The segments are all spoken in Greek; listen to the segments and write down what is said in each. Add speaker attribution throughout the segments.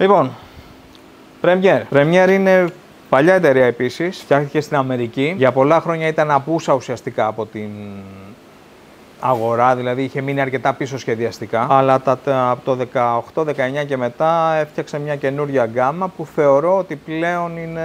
Speaker 1: Λοιπόν, Premier. Premier είναι παλιά εταιρεία επίσης, φτιάχτηκε στην Αμερική. Για πολλά χρόνια ήταν απούσα ουσιαστικά από την αγορά, δηλαδή είχε μείνει αρκετά πίσω σχεδιαστικά. Αλλά από το 18-19 και μετά έφτιαξε μια καινούρια γκάμα που θεωρώ ότι πλέον είναι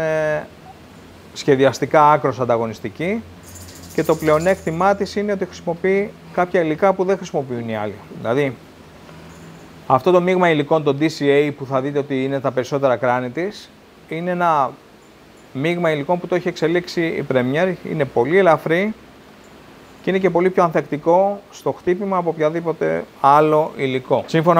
Speaker 1: σχεδιαστικά άκρως ανταγωνιστική. Και το πλεονέκτημά της είναι ότι χρησιμοποιεί κάποια υλικά που δεν χρησιμοποιούν οι άλλοι. Δηλαδή, αυτό το μείγμα υλικών, το DCA, που θα δείτε ότι είναι τα περισσότερα κράνη της, είναι ένα μείγμα υλικών που το έχει εξελίξει η Premier. Είναι πολύ ελαφρύ και είναι και πολύ πιο ανθεκτικό στο χτύπημα από οποιαδήποτε άλλο υλικό. Σύμφωνα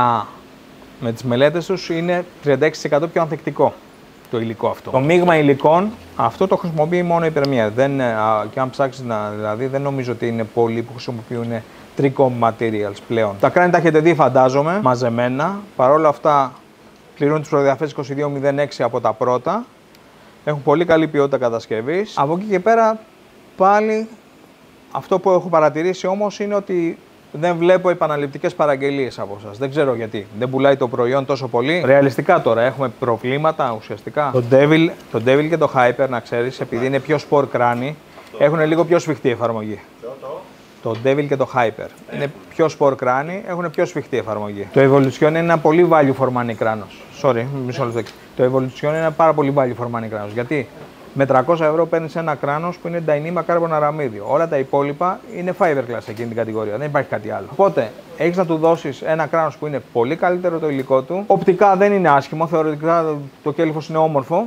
Speaker 1: με τις μελέτες τους, είναι 36% πιο ανθεκτικό το υλικό αυτό. Το μείγμα υλικών, αυτό το χρησιμοποιεί μόνο η Premier. Και αν ψάξεις δηλαδή, δεν νομίζω ότι είναι πολλοί που χρησιμοποιούν Tricom materials πλέον. Τα κράνη τα έχετε δει, φαντάζομαι, μαζεμένα. Παρ' όλα αυτά, πληρούν τις προδιαγραφές 2206 από τα πρώτα. Έχουν πολύ καλή ποιότητα κατασκευής. Από εκεί και πέρα, πάλι, αυτό που έχω παρατηρήσει όμως είναι ότι δεν βλέπω επαναληπτικές παραγγελίες από σας. Δεν ξέρω γιατί. Δεν πουλάει το προϊόν τόσο πολύ. Ρεαλιστικά τώρα έχουμε προβλήματα ουσιαστικά. Το Devil και το Hyper, να ξέρεις, επειδή είναι πιο sport κράνη, έχουν λίγο πιο σφιχτή εφαρμογή. Το Devil και το Hyper. Είναι πιο sport κράνη, έχουν πιο σφιχτή εφαρμογή. Το Evolution είναι ένα πολύ value for money κράνος. Sorry, μισό λεπτό. Το Evolution είναι ένα πάρα πολύ value for money κράνος. Γιατί με 300 ευρώ παίρνεις ένα κράνος που είναι Dyneema Carbon αραμίδιο. Όλα τα υπόλοιπα είναι fiberglass σε εκείνη την κατηγορία. Δεν υπάρχει κάτι άλλο. Οπότε έχεις να του δώσεις ένα κράνος που είναι πολύ καλύτερο το υλικό του. Οπτικά δεν είναι άσχημο. Θεωρητικά το κέλυφος είναι όμορφο.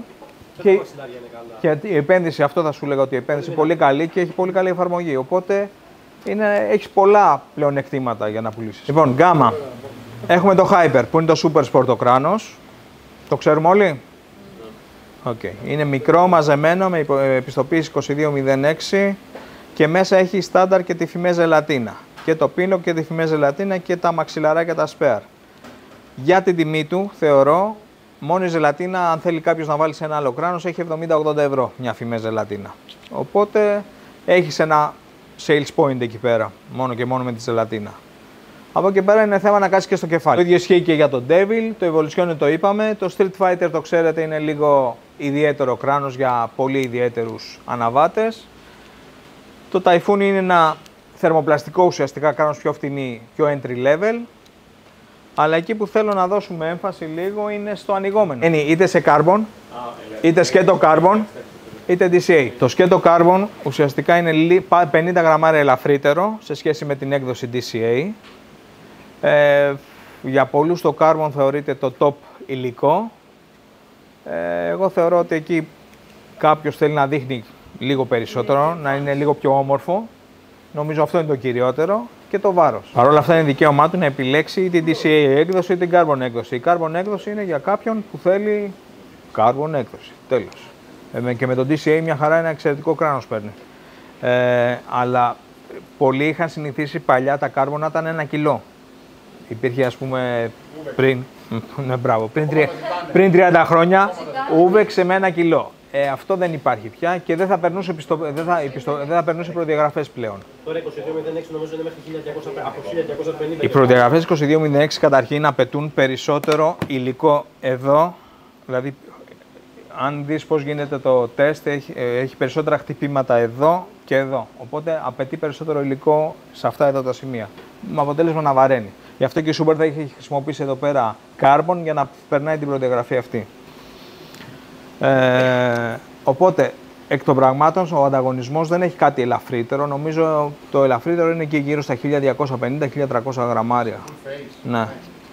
Speaker 1: Και η επένδυση, αυτό θα σου λέγα ότι η επένδυση είναι πολύ καλή και έχει πολύ καλή εφαρμογή. Οπότε έχεις πολλά πλεονεκτήματα για να πουλήσεις. Λοιπόν, γκάμα. Έχουμε το Hyper που είναι το Super Sport το κράνος. Το ξέρουμε όλοι. Okay. Είναι μικρό, μαζεμένο, με επιστοποίηση 2206 και μέσα έχει στάνταρ και τη φημέ ζελατίνα. Και το πίνο και τη φημέ ζελατίνα και τα μαξιλαράκια τα σπέαρ. Για την τιμή του, θεωρώ, μόνο η ζελατίνα, αν θέλει κάποιος να βάλει σε ένα άλλο κράνος, έχει 70-80 ευρώ μια φημέ ζελατίνα. Οπότε έχεις ένα sales point εκεί πέρα, μόνο και μόνο με τη ζελατίνα. Από εκεί πέρα είναι θέμα να κάτσεις και στο κεφάλι. Το ίδιο ισχύει και για το Devil, το Evolution το είπαμε. Το Street Fighter το ξέρετε είναι λίγο ιδιαίτερο κράνος για πολύ ιδιαίτερους αναβάτες. Το Typhoon είναι ένα θερμοπλαστικό ουσιαστικά κράνος πιο φτηνή, πιο entry level. Αλλά εκεί που θέλω να δώσουμε έμφαση λίγο είναι στο ανοιγόμενο. Είναι είτε σε carbon, είτε σκέτο carbon, είτε DCA. Το σκέτο carbon ουσιαστικά είναι 50 γραμμάρια ελαφρύτερο σε σχέση με την έκδοση DCA. Για πολλούς το carbon θεωρείται το top υλικό. Εγώ θεωρώ ότι εκεί κάποιος θέλει να δείχνει λίγο περισσότερο, να είναι λίγο πιο όμορφο. Νομίζω αυτό είναι το κυριότερο και το βάρος. Παρ' όλα αυτά είναι δικαίωμά του να επιλέξει είτε την DCA έκδοση είτε την carbon έκδοση. Η carbon έκδοση είναι για κάποιον που θέλει carbon έκδοση. Τέλος. Και με το DCA μια χαρά ένα εξαιρετικό κράνος παίρνει. Αλλά πολλοί είχαν συνηθίσει παλιά τα carbon να ήταν 1 κιλό. Υπήρχε ας πούμε πριν 30 χρόνια ούβεξε με 1 κιλό. Αυτό δεν υπάρχει πια και δεν θα περνούσε, δεν θα περνούσε προδιαγραφές πλέον.
Speaker 2: Τώρα 2206 νομίζω είναι μέχρι 1250.
Speaker 1: Οι προδιαγραφές 2206 καταρχήν απαιτούν περισσότερο υλικό εδώ. Δηλαδή αν δεις πώς γίνεται το τεστ, έχει περισσότερα χτυπήματα εδώ και εδώ. Οπότε απαιτεί περισσότερο υλικό σε αυτά εδώ τα σημεία. Με αποτέλεσμα να βαραίνει. Γι' αυτό και η Super θα έχει χρησιμοποιήσει εδώ πέρα carbon για να περνάει την προδιαγραφή αυτή. Οπότε, εκ των πραγμάτων, ο ανταγωνισμός δεν έχει κάτι ελαφρύτερο. Νομίζω το ελαφρύτερο είναι και γύρω στα 1250-1300 γραμμάρια. Ναι.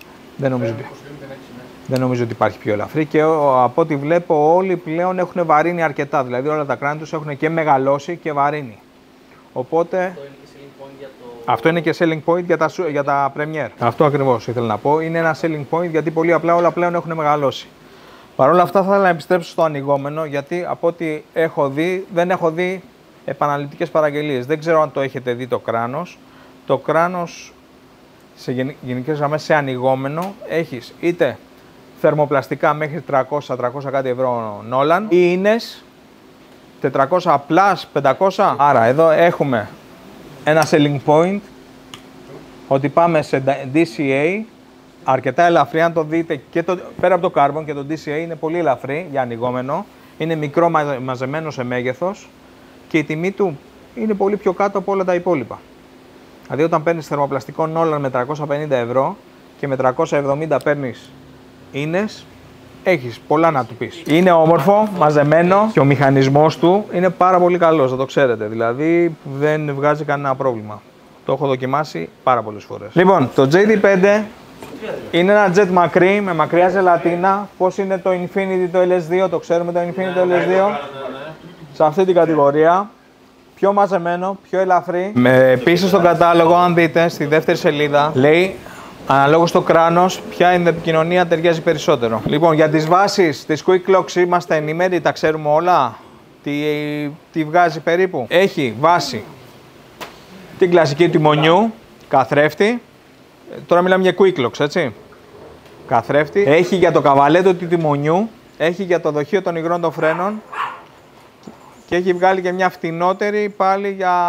Speaker 1: Δεν νομίζω ότι υπάρχει πιο ελαφρύ και από ό,τι βλέπω όλοι πλέον έχουν βαρύνει αρκετά. Δηλαδή όλα τα κράνη τους έχουν και μεγαλώσει και βαρύνει. Οπότε αυτό είναι και selling point για τα Premier. Αυτό ακριβώς ήθελα να πω. Είναι ένα selling point γιατί πολύ απλά όλα πλέον έχουν μεγαλώσει. Παρ' όλα αυτά θα ήθελα να επιστρέψω στο ανοιγόμενο γιατί από ό,τι έχω δει δεν έχω δει επαναληπτικές παραγγελίες. Δεν ξέρω αν το έχετε δει το κράνος. Το κράνος σε γενικές γραμμές σε ανοιγόμενο έχεις είτε θερμοπλαστικά μέχρι 300 κάτι ευρώ Nolan ή ίνες 400 plus 500. Άρα εδώ έχουμε ένα selling point ότι πάμε σε DCA αρκετά ελαφρύ. Αν το δείτε, πέρα από το Carbon και το DCA είναι πολύ ελαφρύ για ανοιγόμενο. Είναι μικρό μαζεμένο σε μέγεθος και η τιμή του είναι πολύ πιο κάτω από όλα τα υπόλοιπα. Δηλαδή, όταν παίρνεις θερμοπλαστικό Nolan με 350 ευρώ και με 370 παίρνεις ίνες, έχεις πολλά να του πεις. Είναι όμορφο, μαζεμένο και ο μηχανισμός του είναι πάρα πολύ καλός, θα το ξέρετε. Δηλαδή, δεν βγάζει κανένα πρόβλημα. Το έχω δοκιμάσει πάρα πολλές φορές. Λοιπόν, το JD5 είναι ένα jet μακρύ με μακριά ζελατίνα. Πώς είναι το Infiniti το LS2, το ξέρουμε το Infiniti το LS2. Σε αυτή την κατηγορία. Πιο μαζεμένο, πιο ελαφρύ. Επίσης στον κατάλογο, αν δείτε στη δεύτερη σελίδα, λέει αναλόγως στο κράνος ποια επικοινωνία ταιριάζει περισσότερο. Λοιπόν, για τις βάσεις της Quick Locks είμαστε ενημέροι, τα ξέρουμε όλα. Τι βγάζει περίπου. Έχει βάση την κλασική τιμονιού, καθρέφτη. Τώρα μιλάμε για Quick Locks, έτσι. Καθρέφτη. Έχει για το καβαλέτο του τιμονιού, έχει για το δοχείο των υγρών των φρένων. Και έχει βγάλει και μια φτηνότερη πάλι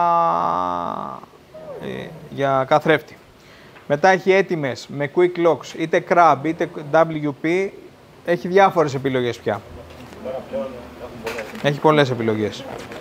Speaker 1: για καθρέφτη. Μετά έχει έτοιμες με Quick Locks, είτε Crab είτε WP. Έχει διάφορες επιλογές πια. Έχει πολλές επιλογές.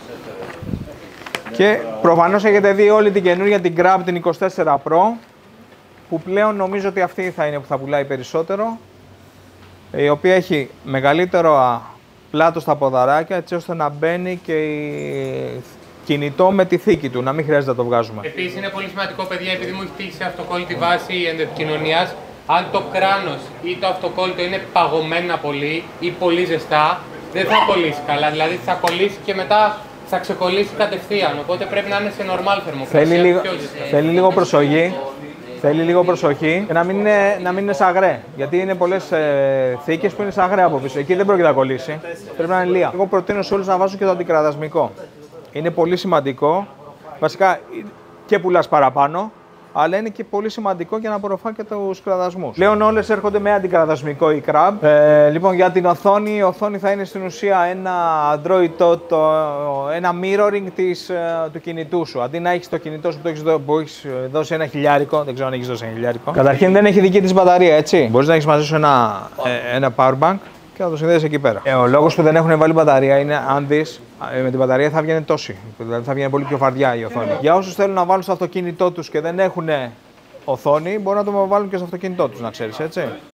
Speaker 1: Και προφανώς έχετε δει όλη την καινούργια την Crab την 24 Pro, που πλέον νομίζω ότι αυτή θα είναι που θα πουλάει περισσότερο, η οποία έχει μεγαλύτερο πλάτο στα ποδαράκια, έτσι ώστε να μπαίνει και κινητό με τη θήκη του, να μην χρειάζεται να το βγάζουμε.
Speaker 3: Επίσης είναι πολύ σημαντικό, παιδιά, επειδή μου έχει τύχει σε αυτοκόλλητη βάση ενδοεπικοινωνίας, αν το κράνος ή το αυτοκόλλητο είναι παγωμένα πολύ ή πολύ ζεστά, δεν θα κολλήσει καλά. Δηλαδή θα κολλήσει και μετά θα ξεκολλήσει κατευθείαν. Οπότε πρέπει να είναι σε normal θερμοκρασία.
Speaker 1: Θέλει λίγο προσοχή. Θέλει λίγο προσοχή και να μην είναι σαγρέ. Γιατί είναι πολλές θήκες που είναι σαγρέ από πίσω. Εκεί δεν πρόκειται να κολλήσει. Πρέπει να είναι λία. Εγώ προτείνω σε όλους να βάζουν και το αντικραδασμικό. Είναι πολύ σημαντικό. Βασικά και πουλάς παραπάνω, αλλά είναι και πολύ σημαντικό για να απορροφά και τους κραδασμούς. Πλέον όλες έρχονται με αντικραδασμικό η Crab. Λοιπόν, για την οθόνη, η οθόνη θα είναι στην ουσία ένα Android ένα mirroring του κινητού σου. Αντί να έχεις το κινητό σου που έχεις δώσει ένα χιλιάρικο, δεν ξέρω αν έχεις δώσει ένα χιλιάρικο. Καταρχήν δεν έχει δική της μπαταρία, έτσι. Μπορείς να έχεις μαζί σου ένα power bank και να το συνδέσεις εκεί πέρα. Ο λόγος που δεν έχουν βάλει μπαταρία είναι, αν δεις, με την μπαταρία θα βγαίνει τόση. Δηλαδή θα βγαίνει πολύ πιο φαρδιά η οθόνη. Για όσους θέλουν να βάλουν στο αυτοκίνητό τους και δεν έχουν οθόνη, μπορούν να το βάλουν και στο αυτοκίνητό τους, να ξέρεις, έτσι.